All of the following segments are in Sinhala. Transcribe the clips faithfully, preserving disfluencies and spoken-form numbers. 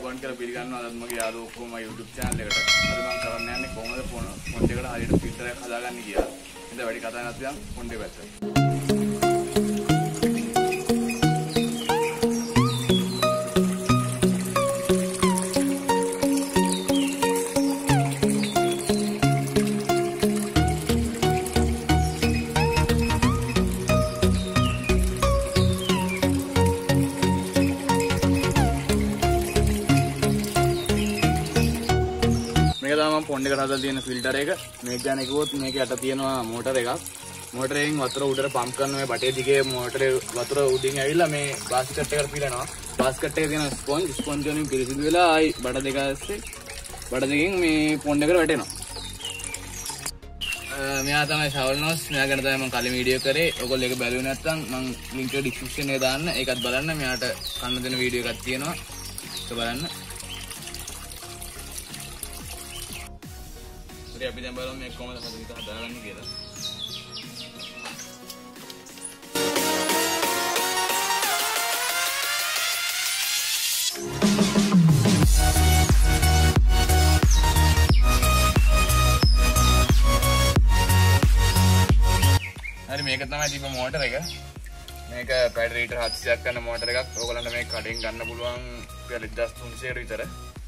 අයිබෝන් කියලා පිළිගන්නවා අද මගේ යාළුවෝ ඔක්කොම YouTube channel එකට. අද මම කරන්න යන්නේ කොහොමද ෆොන්ට් එකට හරියට ෆිල්ටර් එකක් හදාගන්නේ කියලා. ඉතින් වැඩි කතා නැති නම් ෆොන්ට් එක පැත්තට. ෆොන්ට් එකට හදලා තියෙන ෆිල්ටර් එක මේක ගැන කිව්වොත් මේක යට තියෙනවා මෝටර එකක්. මෝටරයෙන් වතුර උඩට පම්ප් කරන මේ බටේ දිගේ මෝටරේ වතුර උඩින් ඇවිල්ලා මේ බාස්කට් එකට පිරෙනවා. බාස්කට් එකේ තියෙන ස්පොන්ජ් ස්පොන්ජ් වලින් පිරිසිදු වෙලා ආයි බඩ දෙක ඇස්සේ බඩ දෙකෙන් මේ ෆොන්ට් එකට වැටෙනවා. මෙයා තමයි ශවල්නෝස්. මෙයා ගැන තමයි මම කලින් වීඩියෝ කරේ. ඔයගොල්ලෝ ඒක බැලුවේ නැත්නම් මම ලින්ක් එක ඩිස්ක්‍රිප්ෂන් එකේ දාන්න. ඒකත් බලන්න. මෙයාට කන්න දෙන වීඩියෝ එකක් තියෙනවා. ඒක බලන්න. අපි දැන් බලමු මේ කොහොමද හදාගන්නේ කියලා. හරි මේක තමයි තිබ්බ මෝටර එක. මේක පැඩ ලීටර් හත්සියක් ගන්න මෝටර එකක්. ඕගොල්ලන්ට මේක කඩෙන් ගන්න පුළුවන් රුපියල් දෙදාස් තුන්සියයට විතර.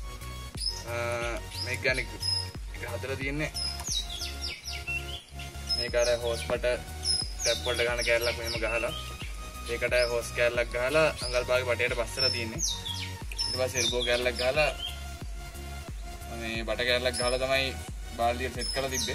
මේක ගන්න හදලා තියෙන්නේ මේක අර හෝස් පට ටැප් වලට ගන්න කෑල්ලක් මෙහෙම ගහලා ඒකට හෝස් කෑල්ලක් ගහලා අඟල් භාගේ පටේට පස්සලා තියෙන්නේ. ඊට පස්සේ එල්බෝ කෑල්ලක් ගහලා මේ බට කෑල්ලක් ගහලා තමයි බාල්දිය සෙට් කරලා තිබ්බේ.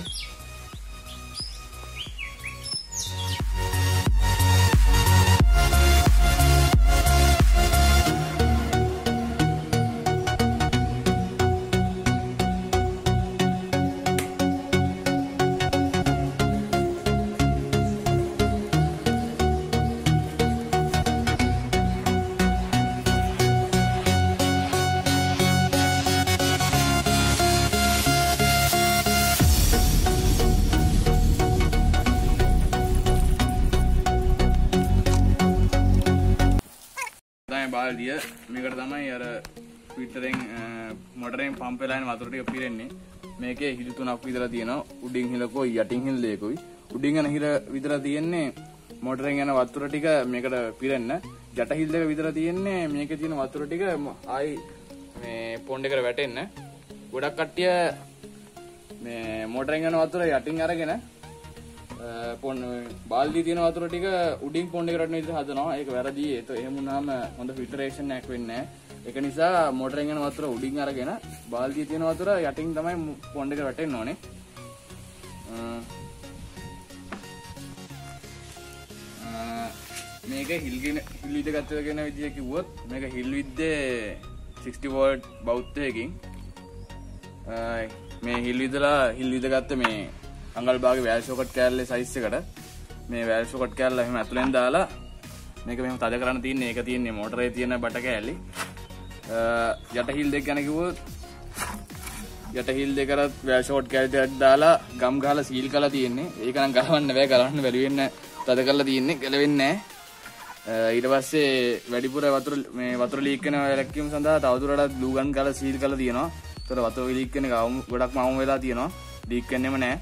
බාල්දිය මේකට තමයි අර ෆිල්ටරෙන් මොටරෙන් පම්ප් වෙලා යන වතුර ටික පිරෙන්නේ. මේකේ හිල් තුනක් විතර තියෙනවා. උඩින් හිලකෝයි යටින් හිල් දෙකෝයි. උඩින් යන හිල විතර තියෙන්නේ මොටරෙන් යන වතුර ටික මේකට පිරෙන්න. යට හිල් දෙක විතර තියෙන්නේ මේකේ තියෙන වතුර ටික ආයි මේ පොන්ඩ් එකට වැටෙන්න. ගොඩක් කට්ටිය මේ මොටරෙන් යන වතුර යටින් අරගෙන පොන් බාල්දිය තියෙන වතුර ටික උඩින් පොන්ඩ් එකට වටන විදිහට හදනවා. ඒක වැරදි. ඒක එහෙම වුණාම හොඳ ෆිල්ටරේෂන් එකක් වෙන්නේ නැහැ. ඒක නිසා මොටරෙන් යන වතුර උඩින් අරගෙන බාල්දිය තියෙන වතුර යටින් තමයි පොන්ඩ් එකට වැටෙන්න ඕනේ. මේක හිල් ගෙන හිල් විද්ද ගත්තා කියන විදිහ කිව්වොත් මේක හිල් විද්දේ සික්ස්ටි වෝල්ට් බෞද්ධයකින් මේ හිල් විදලා හිල් විද්ද ගත්ත මේ අඟල් භාගේ වෑල් ෂොකට් කෑල්ලේ සයිස් එකට මේ වෑල් ෂොකට් කෑල්ල එහෙම ඇතුලෙන් දාලා මේක මෙහෙම තද කරන්න තියෙන්නේ. ඒක තියෙන්නේ මෝටරේ තියෙන බට කෑල්ලි. යට හිල් දෙක ගැන කිව්වොත් යට හිල් දෙකට වෑල් ෂොකට් කෑල්ල ටිකක් දාලා ගම් ගහලා සීල් කරලා තියෙන්නේ. ඒක නම් ගලවන්න බෑ. ගලවන්න බැරි වෙන්න තද කරලා තියෙන්නේ. ගැලවෙන්නේ නැහැ. ඊට පස්සේ වැඩිපුර වතුර මේ වතුර ලීක් වෙන වැක්කියුම් සඳහා තවදුරටත් ග්ලූ ගන් ගාලා සීල් කරලා තියෙනවා. ඒතර වතුර ලීක් වෙන එක ගොඩක්ම අවම වෙලා තියෙනවා. ලීක් වෙන්නෙම නැහැ.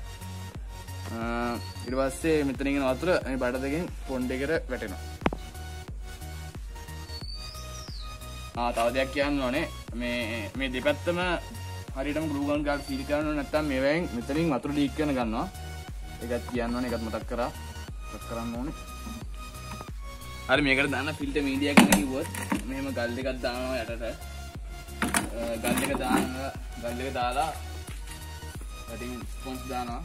ඊට පස්සේ මෙතනින් එන වතුර මේ බඩ දෙකෙන් පොන්ඩ් එකට වැටෙනවා. ආ තව දෙයක් කියන්න ඕනේ. මේ මේ දෙපැත්තම හරියටම ග්ලූ ගන් ගාලා සීල් කරන්න ඕනේ. නැත්නම් මේවෙන් මෙතනින් වතුර ලීක් වෙන ගන්නවා. ඒකත් කියන්න ඕනේ. ඒකත් මතක් කරා. මතක් කරන්න ඕනේ. හරි මේකට දාන්න ෆිල්ටර් මීඩියා කියන කිව්වොත් මෙහෙම ගල් දෙකක් දානවා යටට. ගල් දෙක දාන ගල් දෙක දාලා යටින් ස්පොන්ජ් දානවා.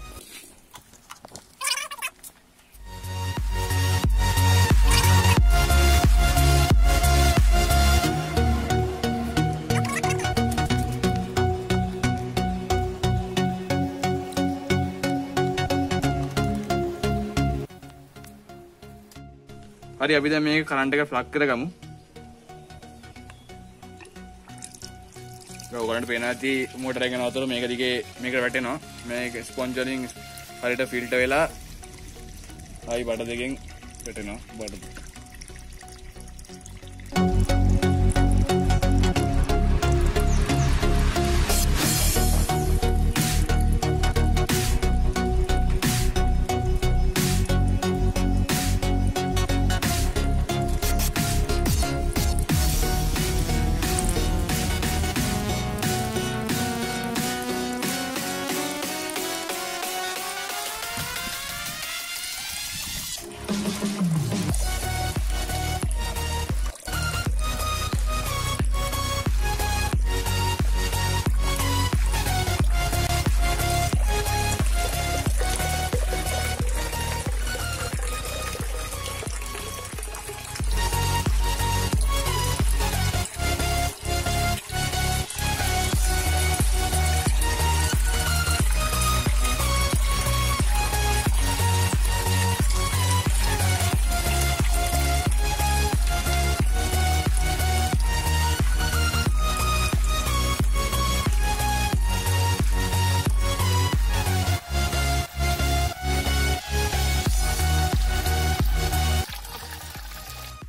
හරි අපි දැන් මේක කරන්ට් එක ප්ලග් කරගමු. ඔයගොල්ලන්ට පේනවා ඇති මෝටර එකේ වතුර මේක දිගේ මේකට වැටෙනවා. මේක ස්පොන්ජ් වලින් හරියට ෆිල්ටර් වෙලා ආයි බඩ දෙකෙන් වැටෙනවා බඩ.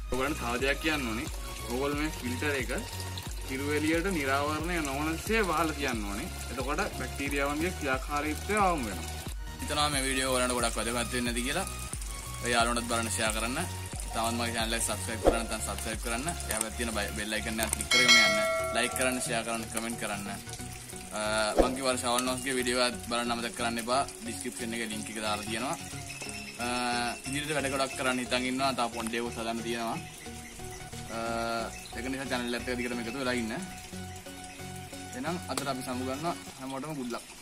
ඔයගොල්ලන්ට තව දෙයක් කියන්න ඕනේ. ඕගොල්ලෝ මේ ෆිල්ටර් එක හිරු එළියට නිරාවරණය නොවනසේ වහලා තියන්න ඕනේ. එතකොට බැක්ටීරියාවන්ගේ ක්‍රියාකාරීත්වය අවම වෙනවා. හිතනවා මේ වීඩියෝ ඔයාලට ගොඩක් වැදගත් වෙන්නේ නැති කියලා. ඔය යාළුවන්ටත් බලන්න ෂෙයා කරන්න. තවත් මගේ channel එක subscribe කරන්න නැත්නම් subscribe කරන්න. එයාවත් තියෙන bell icon එක click කරගෙන යන්න. like කරන්න, share කරන්න, comment කරන්න. මම කිව්වා ශාවල් නෝස්ගේ වීඩියෝ එක බලන්න අමතක කරන්න එපා. description එකේ link එක දාලා තියෙනවා. ඉදිරියට වැඩ ගොඩක් කරන්න හිතන් ඉන්නවා. තා පොන්ඩේ උස් හදන්න තියෙනවා. ඒක නිසා channel එකට දිගටම එකතු වෙලා ඉන්න. එහෙනම් අදට අපි සමු ගන්නවා. හැමෝටම good luck.